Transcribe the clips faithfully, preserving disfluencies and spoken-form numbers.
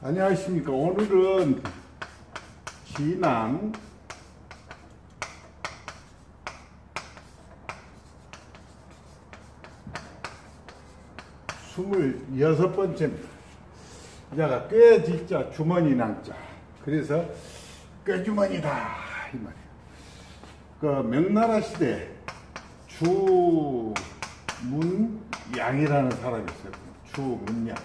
안녕하십니까. 오늘은 진앙 스물여섯 번째입니다. 자가 꾀지자 주머니 낭자. 그래서 꾀주머니다 이 말이에요. 그 명나라 시대 주문양이라는 사람이 있어요. 주문양.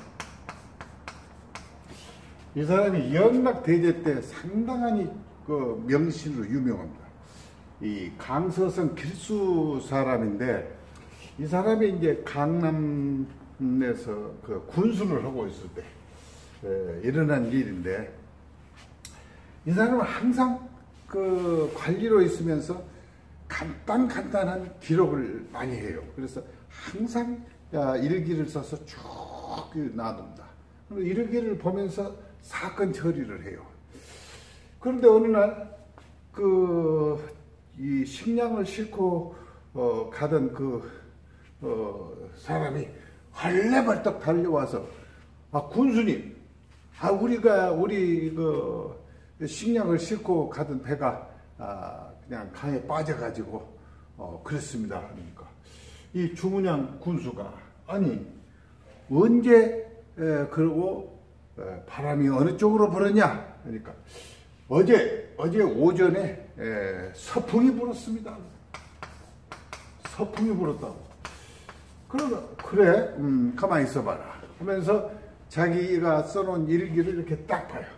이 사람이 영락대제 때 상당히 그 명신으로 유명합니다. 이 강서성 길수 사람인데, 이 사람이 이제 강남에서 그 군수를 하고 있을 때 에, 일어난 일인데, 이 사람은 항상 그 관리로 있으면서 간단 간단한 기록을 많이 해요. 그래서 항상 일기를 써서 쭉 놔둡니다. 일기를 보면서 사건 처리를 해요. 그런데 어느 날 그 이 식량을 싣고 어, 가던 그 어, 사람이 헐레벌떡 달려와서, 아 군수님, 아 우리가 우리 그 식량을 싣고 가던 배가 아, 그냥 강에 빠져가지고 어, 그렇습니다. 그러니까 이 주문양 군수가, 아니 언제 에, 그러고 에, 바람이 어느 쪽으로 불었냐? 그러니까 어제 어제 오전에 에, 서풍이 불었습니다. 서풍이 불었다고. 그러면 그래, 음, 가만히 있어봐라 하면서 자기가 써놓은 일기를 이렇게 딱 봐요.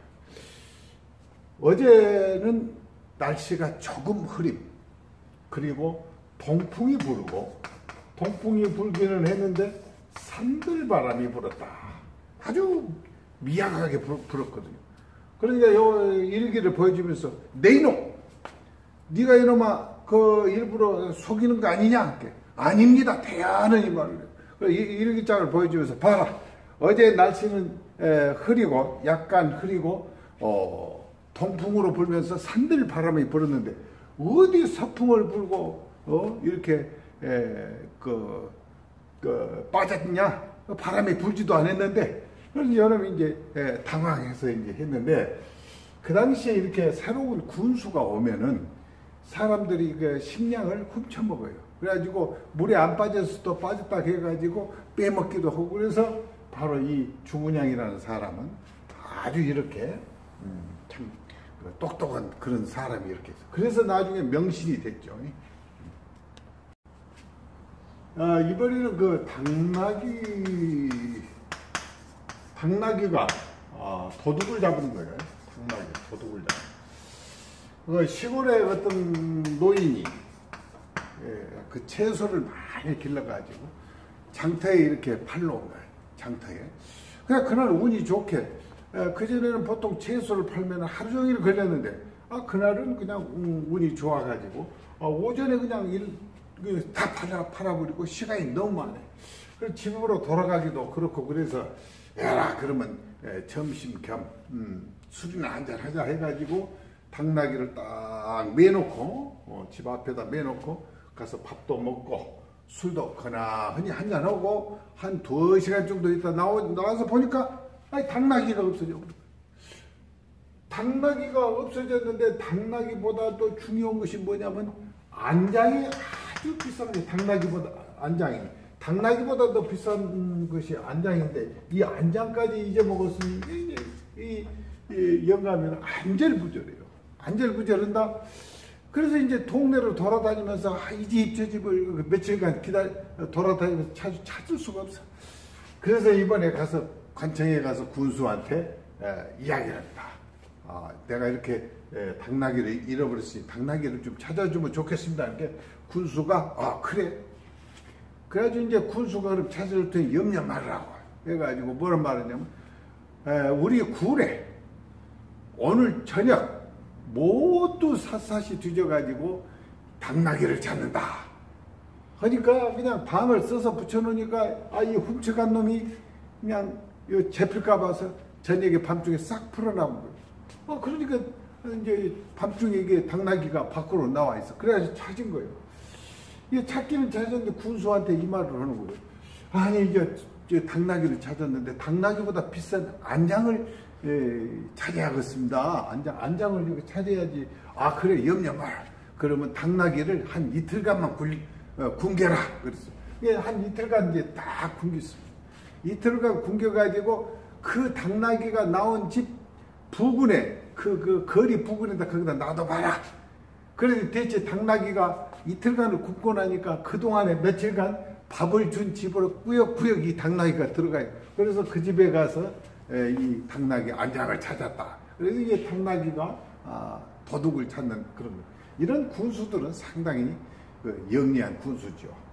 어제는 날씨가 조금 흐림, 그리고 동풍이 부르고, 동풍이 불기는 했는데 산들바람이 불었다. 아주 미약하게 불, 불었거든요. 그러니까 요 일기를 보여주면서, 네 이놈, 네가 이놈아 그 일부러 속이는 거 아니냐? 아닙니다. 대하는 이 말을. 일기장을 보여주면서, 봐라, 어제 날씨는 에, 흐리고 약간 흐리고 어, 동풍으로 불면서 산들 바람이 불었는데 어디 서풍을 불고 어, 이렇게 에, 그, 그 빠졌냐? 바람이 불지도 않았는데. 그래서 여러분이 이제 에, 당황해서 이제 했는데, 그 당시에 이렇게 새로운 군수가 오면은 사람들이 그 식량을 훔쳐 먹어요. 그래가지고 물에 안 빠져서 또 빠졌다 해가지고 빼먹기도 하고. 그래서 바로 이 주문양이라는 사람은 아주 이렇게 음, 참 똑똑한 그런 사람이 이렇게 있어. 그래서 나중에 명신이 됐죠. 아, 이번에는 그 당나귀 당나귀가 아, 도둑을 잡은 거예요. 당나귀 도둑을 잡은. 그 시골에 어떤 노인이 예, 그 채소를 많이 길러가지고 장터에 이렇게 팔러 온 거예요. 장터에. 그냥 그날 운이 좋게, 예, 그전에는 보통 채소를 팔면 하루 종일 걸렸는데, 아 그날은 그냥 운이 좋아가지고 아, 오전에 그냥 일 다 팔아 팔아버리고 시간이 너무 많아요. 그래서 집으로 돌아가기도 그렇고. 그래서 야 그러면 예, 점심 겸 음, 술이나 한잔 하자 해가지고 당나귀를 딱 매놓고 어, 집 앞에다 매놓고 가서 밥도 먹고 술도 거나흔히 한잔하고 한 두 시간 정도 있다 나오, 나와서 보니까 아니 당나귀가 없어져. 당나귀가 없어졌는데, 당나귀보다도 중요한 것이 뭐냐면 안장이 아주 비싼 게 당나귀보다 안장이 당나귀보다 더 비싼 것이 안장인데, 이 안장까지 잊어먹었으니 이, 이, 이 영감이는 안절부절해요. 안절부절한다. 그래서 이제 동네를 돌아다니면서 아, 이 집 저 집을 며칠간 기다려 돌아다니면서 찾, 찾을 수가 없어. 그래서 이번에 가서 관청에 가서 군수한테 에, 이야기를 합니다. 아, 내가 이렇게 에, 당나귀를 잃어버렸으니 당나귀를 좀 찾아주면 좋겠습니다. 이렇게 군수가 아 그래. 그래가지고 이제 군수가 그럼 찾아줄 테니 염려 말라고 해가지고 뭐라 말했냐면, 에, 우리 굴에 오늘 저녁 모두 샅샅이 뒤져가지고 당나귀를 찾는다 하니까, 그냥 방을 써서 붙여놓으니까 아, 이 훔쳐간 놈이 그냥 잡힐까 봐서 저녁에 밤중에 싹 풀어나온 거예요. 어, 그러니까 이제 밤중에 이게 당나귀가 밖으로 나와 있어. 그래가지고 찾은 거예요. 이게 찾기는 찾았는데 군수한테 이 말을 하는 거예요. 아니 이제 당나귀를 찾았는데 당나귀보다 비싼 안장을 예, 찾아야겠습니다. 안장, 안장을 이렇게 찾아야지. 아, 그래, 염려 말. 그러면 당나귀를 한 이틀간만 굴, 어, 굶겨라. 그랬어. 예, 한 이틀간 이제 딱 굶겼습니다. 이틀간 굶겨가지고 그 당나귀가 나온 집 부근에, 그, 그 거리 부근에다 거기다 놔둬봐라. 그래서 대체 당나귀가 이틀간을 굶고 나니까 그동안에 며칠간 밥을 준 집으로 꾸역꾸역 이 당나귀가 들어가요. 그래서 그 집에 가서 이 당나귀 안장을 찾았다. 그래서 이게 당나귀가 도둑을 찾는 그런 거. 이런 군수들은 상당히 영리한 군수죠.